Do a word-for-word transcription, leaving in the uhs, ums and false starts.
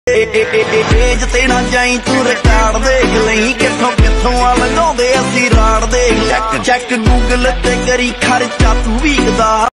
Age ਤੇ ਨਾ ਜਾਈ ਤੂੰ ਰਿਕਾਰਡ ਦੇਖ ਲਈ ਕਿੱਥੋਂ ਕਿੱਥੋਂ ਆ ਲੰਘਾਉਂਦੇ ਅਸੀਂ ਰਾੜ ਦੇ ਚੈੱਕ ਚੈੱਕ ਗੂਗਲ ਤੇ ਕਰੀ ਖਰਚਾ ਤੂੰ ਵੀਕਦਾ।